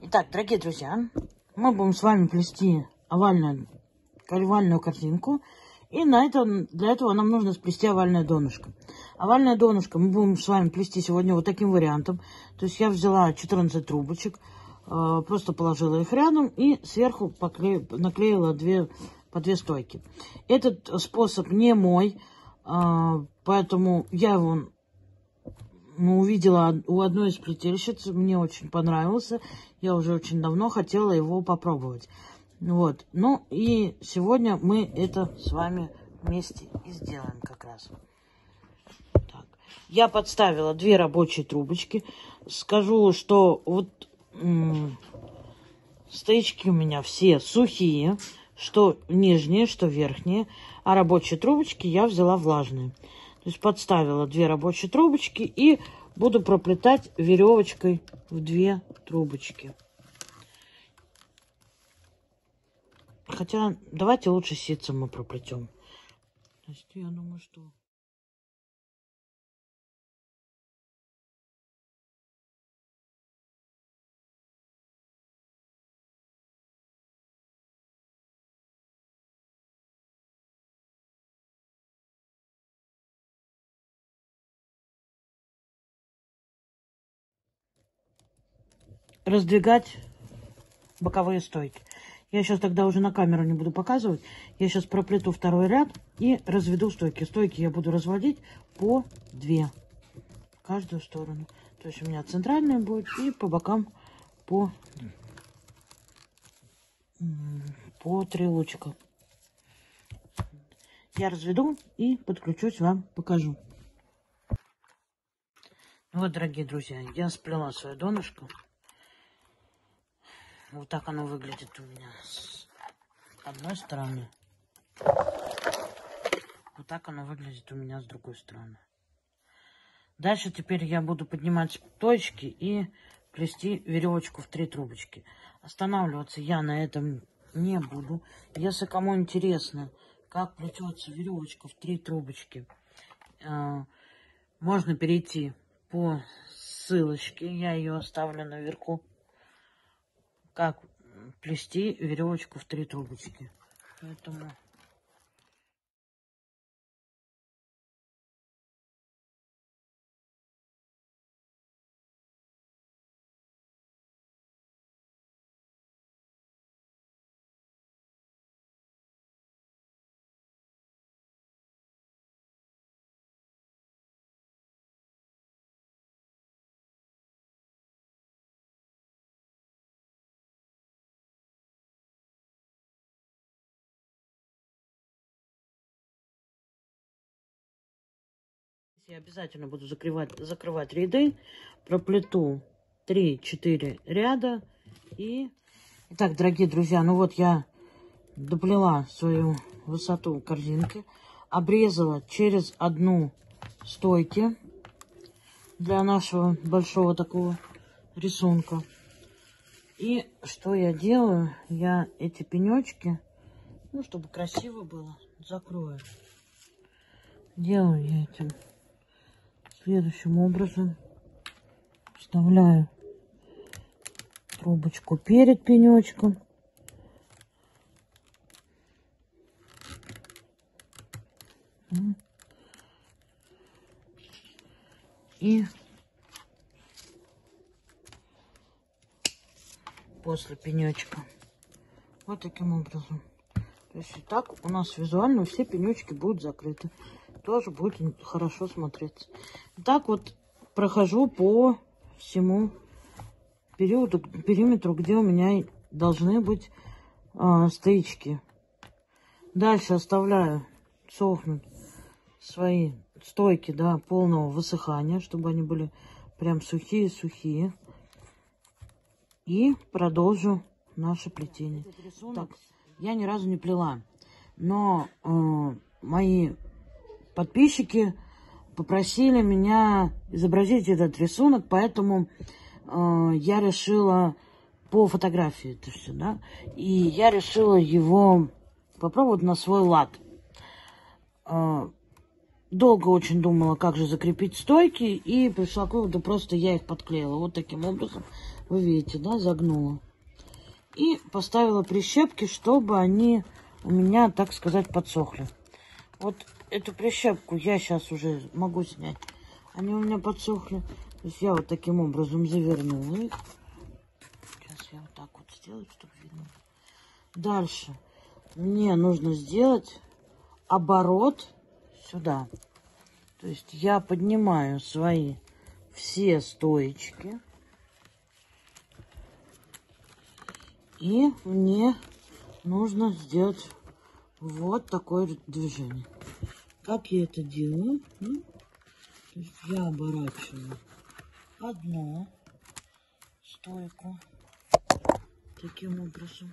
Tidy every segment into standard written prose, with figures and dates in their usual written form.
Итак, дорогие друзья, мы будем с вами плести овальную корзинку. И для этого нам нужно сплести овальное донышко. Овальное донышко мы будем с вами плести сегодня вот таким вариантом. То есть я взяла 14 трубочек, просто положила их рядом и сверху наклеила по две стойки. Этот способ не мой, поэтому я его увидела у одной из плетельщиц, мне очень понравился. Я уже очень давно хотела его попробовать. Вот. Ну и сегодня мы это с вами вместе и сделаем как раз. Так. Я подставила 2 рабочие трубочки. Скажу, что вот стоячки у меня все сухие, что нижние, что верхние, а рабочие трубочки я взяла влажные. То есть подставила 2 рабочие трубочки и буду проплетать веревочкой в 2 трубочки. Хотя давайте лучше ситцем мы проплетем. То есть я думаю, что... Раздвигать боковые стойки. Я сейчас тогда уже на камеру не буду показывать. Я сейчас проплету 2-й ряд и разведу стойки. Стойки я буду разводить по 2 в каждую сторону. То есть у меня центральная будет и по бокам по 3 лучика. Я разведу и подключусь, вам покажу. Вот, дорогие друзья, я сплела свое донышко. Вот так оно выглядит у меня с одной стороны. Вот так оно выглядит у меня с другой стороны. Дальше теперь я буду поднимать точки и плести веревочку в 3 трубочки. Останавливаться я на этом не буду. Если кому интересно, как плетется веревочка в 3 трубочки, можно перейти по ссылочке. Я ее оставлю наверху. Как плести веревочку в 3 трубочки. Поэтому... Я обязательно буду закрывать ряды, проплету 3-4 ряда. Итак, дорогие друзья, ну вот я доплела свою высоту корзинки, обрезала через одну стойки для нашего большого такого рисунка. И что я делаю? Я эти пенечки, ну, чтобы красиво было, закрою. Делаю я этим следующим образом. Вставляю трубочку перед пенечком. И после пенечка. Вот таким образом. То есть и так у нас визуально все пенечки будут закрыты. Тоже будет хорошо смотреться. Так вот прохожу по всему периметру, где у меня должны быть стоячки. Дальше оставляю сохнуть свои стойки до полного высыхания, чтобы они были прям сухие-сухие. И продолжу наше плетение. Так, я ни разу не плела, но мои подписчики попросили меня изобразить этот рисунок, поэтому я решила по фотографии это все, да, и я решила его попробовать на свой лад. Долго очень думала, как же закрепить стойки, и пришла к выводу, просто я их подклеила вот таким образом. Вы видите, да, загнула. И поставила прищепки, чтобы они у меня, так сказать, подсохли. Вот эту прищепку я сейчас уже могу снять. Они у меня подсохли. То есть я вот таким образом завернула их. Сейчас я вот так вот сделаю, чтобы видно. Дальше мне нужно сделать оборот сюда. То есть я поднимаю свои все стоечки. И мне нужно сделать вот такое движение. Как я это делаю? То есть я оборачиваю одну стойку таким образом.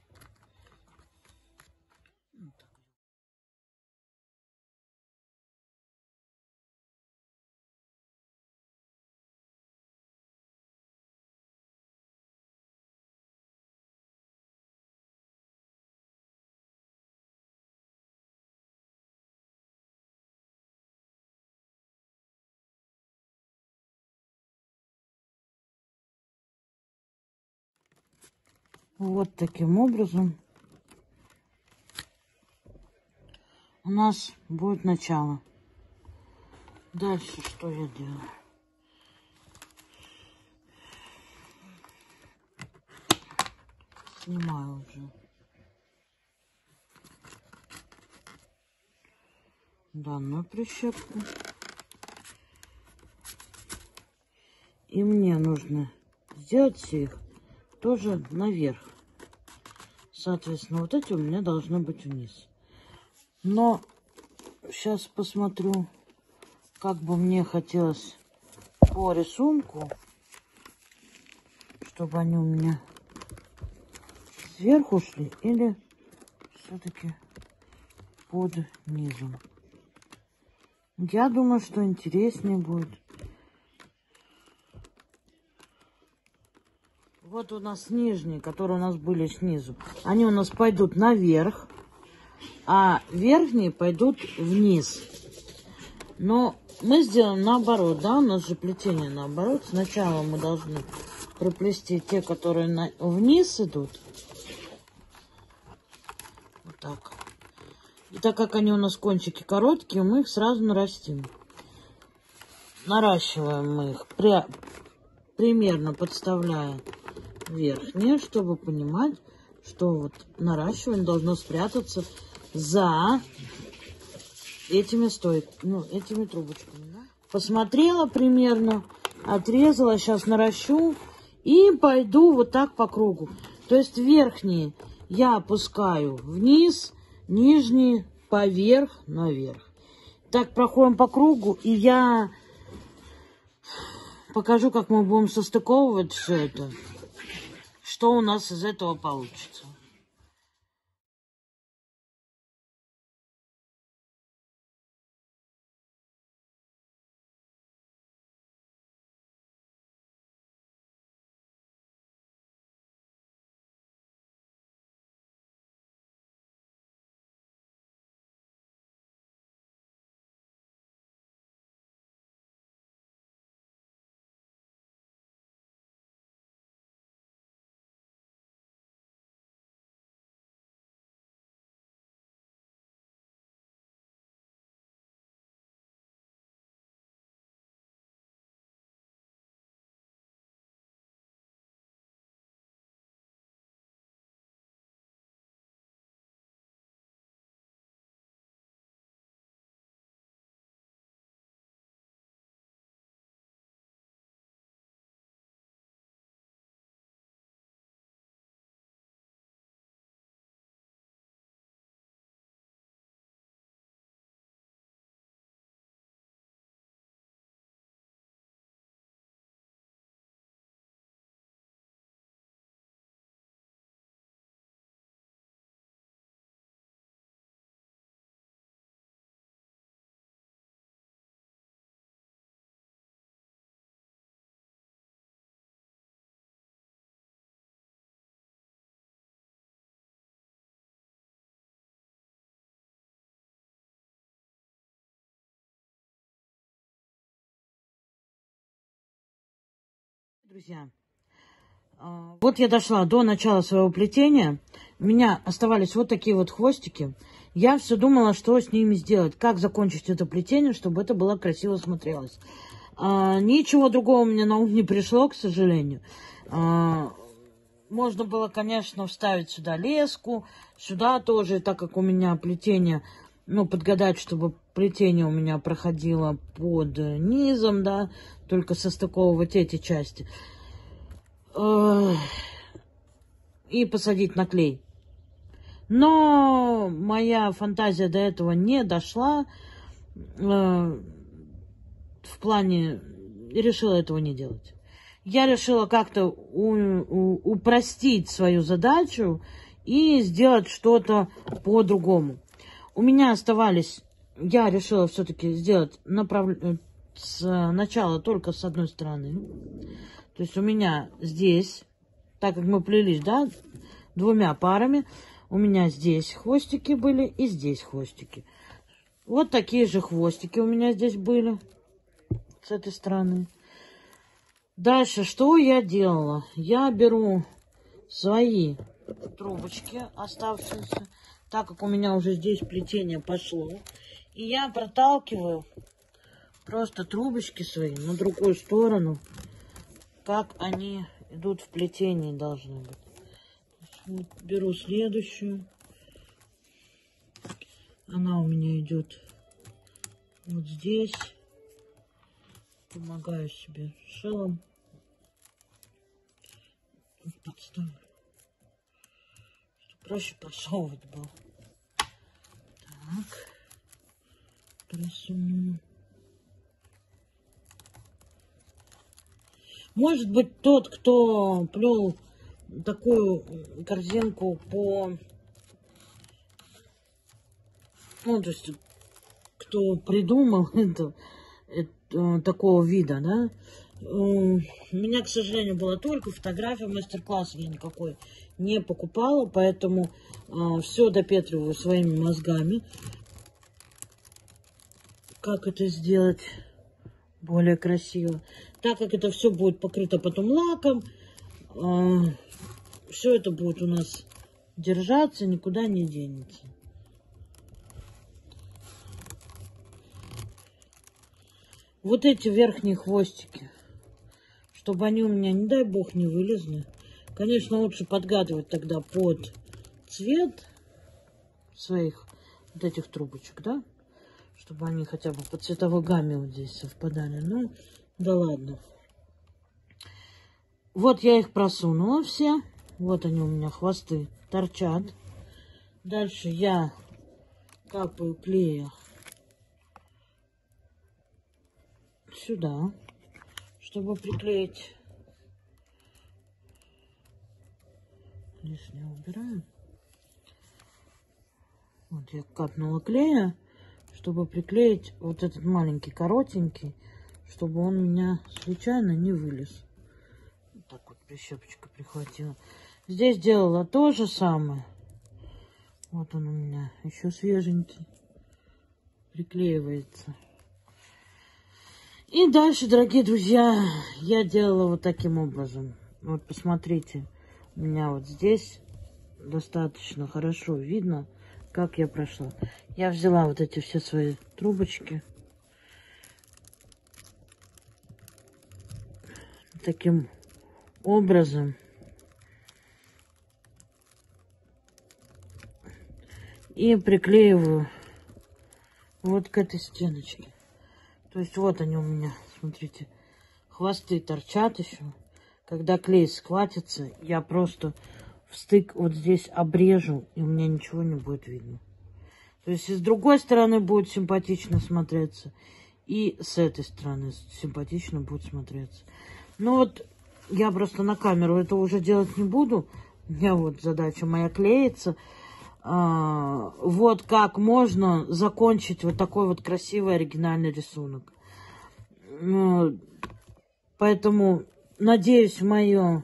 Вот таким образом у нас будет начало. Дальше что я делаю? Снимаю уже данную прищепку. И мне нужно сделать все их тоже наверх. Соответственно, вот эти у меня должны быть вниз. Но сейчас посмотрю, как бы мне хотелось по рисунку, чтобы они у меня сверху шли или все-таки под низом. Я думаю, что интереснее будет. Вот у нас нижние, которые у нас были снизу. Они у нас пойдут наверх, а верхние пойдут вниз. Но мы сделаем наоборот, да, у нас же плетение наоборот. Сначала мы должны проплести те, которые вниз идут. Вот так. И так как они у нас кончики короткие, мы их сразу нарастим. Наращиваем мы их, примерно подставляя верхние, чтобы понимать, что вот наращивание должно спрятаться за этими этими трубочками. Да? Посмотрела примерно, отрезала, сейчас наращу и пойду вот так по кругу. То есть верхние я опускаю вниз, нижние поверх, наверх. Так проходим по кругу, и я покажу, как мы будем состыковывать все это, что у нас из этого получится. Друзья, Вот я дошла до начала своего плетения. У меня оставались вот такие вот хвостики. Я все думала, что с ними сделать, как закончить это плетение, чтобы это было красиво смотрелось. Ничего другого мне на ум не пришло, к сожалению. Можно было, конечно, вставить сюда леску, сюда тоже, так как у меня плетение, ну, подгадать, чтобы плетение у меня проходило под низом, да, только состыковывать эти части. И посадить на клей. Но моя фантазия до этого не дошла. В плане решила этого не делать. Я решила как-то упростить свою задачу и сделать что-то по-другому. У меня оставались... Я решила все-таки сделать сначала только с одной стороны. То есть у меня здесь, так как мы плелись, да, двумя парами, у меня здесь хвостики были и здесь хвостики. Вот такие же хвостики у меня здесь были с этой стороны. Дальше, что я делала? Я беру свои трубочки оставшиеся, так как у меня уже здесь плетение пошло. И я проталкиваю просто трубочки свои на другую сторону, как они идут в плетении должны быть. Вот, беру следующую. Она у меня идет вот здесь. Помогаю себе шилом. Подставлю. Проще просовывать было. Так. Просуну. Может быть, тот, кто плел такую корзинку по... Ну, то есть, кто придумал это такого вида, да? У меня, к сожалению, была только фотография, мастер-класс я никакой не покупала, поэтому все допетриваю своими мозгами. Как это сделать более красиво. Так как это все будет покрыто потом лаком, все это будет у нас держаться, никуда не денется. Вот эти верхние хвостики, чтобы они у меня, не дай бог, не вылезли. Конечно, лучше подгадывать тогда под цвет своих вот этих трубочек, да? Чтобы они хотя бы по цветовой гамме вот здесь совпадали. Ну, да ладно. Вот я их просунула все. Вот они у меня, хвосты, торчат. Дальше я капаю клея сюда, чтобы приклеить. Лишнее убираем. Вот я капнула клея, чтобы приклеить вот этот маленький коротенький, чтобы он у меня случайно не вылез. Вот так вот прищепочка прихватила. Здесь делала то же самое. Вот он у меня еще свеженький. Приклеивается. И дальше, дорогие друзья, я делала вот таким образом. Вот посмотрите, у меня вот здесь достаточно хорошо видно, как я прошла. Я взяла вот эти все свои трубочки. Таким образом. И приклеиваю вот к этой стеночке. То есть вот они у меня, смотрите, хвосты торчат еще. Когда клей схватится, я просто в стык вот здесь обрежу, и у меня ничего не будет видно. То есть и с другой стороны будет симпатично смотреться, и с этой стороны симпатично будет смотреться. Ну вот, я просто на камеру это уже делать не буду. У меня вот задача моя клеится. Вот как можно закончить вот такой вот красивый оригинальный рисунок. Поэтому, надеюсь, мой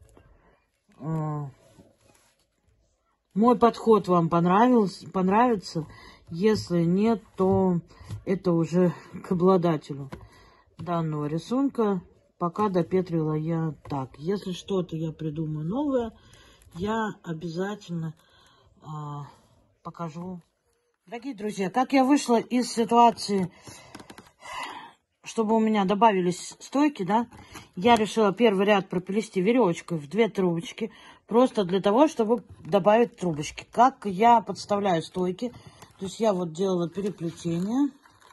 подход вам понравится. Если нет, то это уже к обладателю данного рисунка. пока допетрила я так. Если что-то я придумаю новое, я обязательно покажу. Дорогие друзья, как я вышла из ситуации, чтобы у меня добавились стойки, да, я решила первый ряд проплести веревочкой в 2 трубочки, просто для того, чтобы добавить трубочки. Как я подставляю стойки, то есть я вот делала переплетение.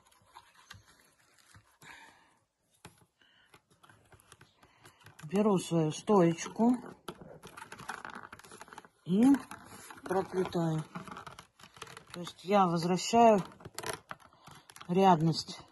Беру свою стоечку и проплетаю. То есть я возвращаю рядность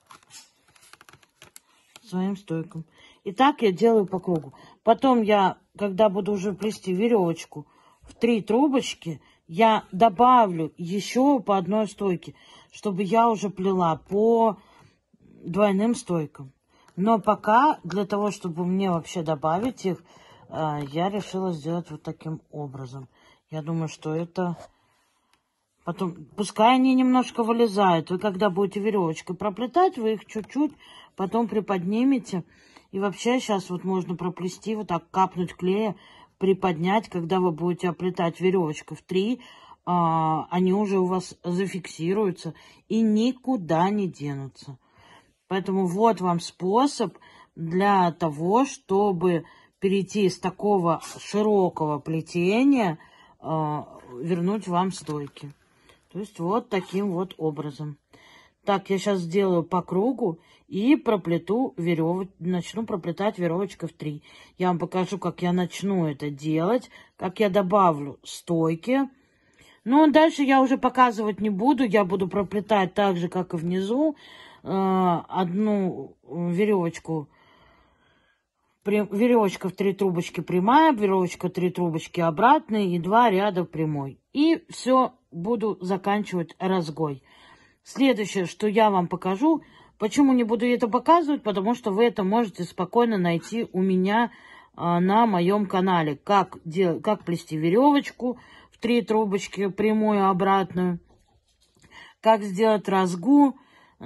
своим стойкам. И так я делаю по кругу. Потом я, когда буду уже плести веревочку в 3 трубочки, я добавлю еще по одной стойке, чтобы я уже плела по двойным стойкам. Но пока, для того, чтобы мне вообще добавить их, я решила сделать вот таким образом. Я думаю, что это... Потом, пускай они немножко вылезают. Вы когда будете веревочкой проплетать, вы их чуть-чуть потом приподнимете. И вообще сейчас вот можно проплести, вот так капнуть клея, приподнять, когда вы будете оплетать веревочкой в 3, они уже у вас зафиксируются и никуда не денутся. Поэтому вот вам способ для того, чтобы перейти с такого широкого плетения, вернуть вам стойки. То есть вот таким вот образом. Так, я сейчас сделаю по кругу и проплету начну проплетать веревочкой в 3. Я вам покажу, как я начну это делать, как я добавлю стойки. Ну, дальше я уже показывать не буду. Я буду проплетать так же, как и внизу. Одну веревочку, веревочка в 3 трубочки прямая, веревочка 3 трубочки обратные и 2 ряда прямой. И все, буду заканчивать разгой. Следующее, что я вам покажу, почему не буду это показывать, потому что вы это можете спокойно найти у меня на моем канале. Как плести веревочку в 3 трубочки, прямую, обратную, как сделать разгу.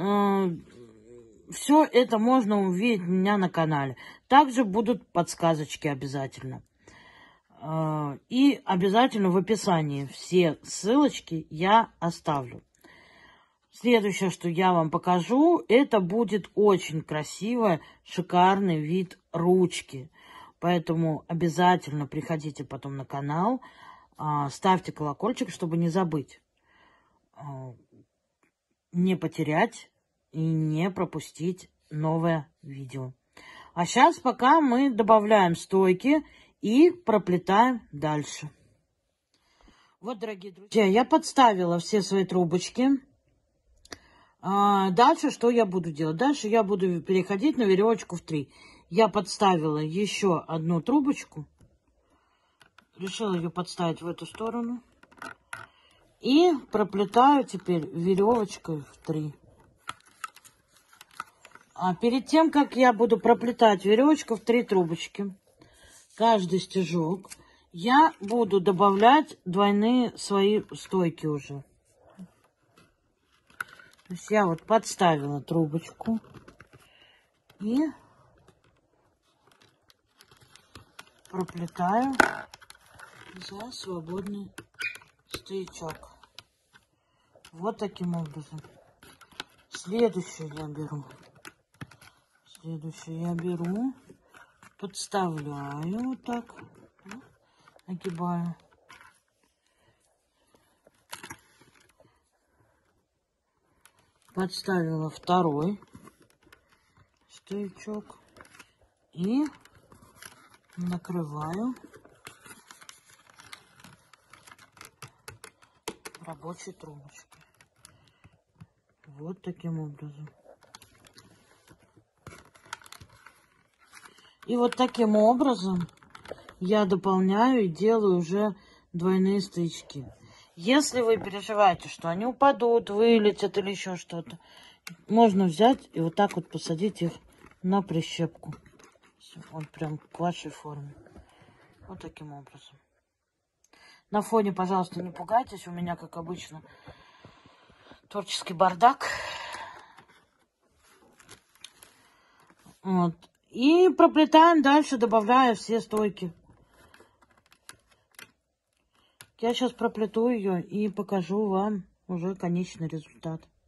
Все это можно увидеть у меня на канале. Также будут подсказочки обязательно. И обязательно в описании все ссылочки я оставлю. Следующее, что я вам покажу, это будет очень красивый, шикарный вид ручки. Поэтому обязательно приходите потом на канал, ставьте колокольчик, чтобы не забыть, не потерять и не пропустить новое видео. А сейчас пока мы добавляем стойки и проплетаем дальше. Вот, дорогие друзья, я подставила все свои трубочки. Дальше что я буду делать? Дальше я буду переходить на веревочку в 3. Я подставила еще одну трубочку. Решила ее подставить в эту сторону. И проплетаю теперь веревочкой в 3. А перед тем, как я буду проплетать веревочку в 3 трубочки, каждый стежок, я буду добавлять двойные свои стойки уже. То есть я вот подставила трубочку и проплетаю за свободный стоячок. Вот таким образом. Следующую я беру, подставляю вот так, нагибаю. Подставила второй стоячок и накрываю рабочей трубочкой. Вот таким образом. И вот таким образом я дополняю и делаю уже двойные стоячки. Если вы переживаете, что они упадут, вылетят или еще что-то, можно взять и вот так вот посадить их на прищепку. Он прям к вашей форме. Вот таким образом. На фоне, пожалуйста, не пугайтесь. У меня, как обычно, творческий бардак. Вот. И проплетаем дальше, добавляя все стойки. Я сейчас проплету ее и покажу вам уже конечный результат.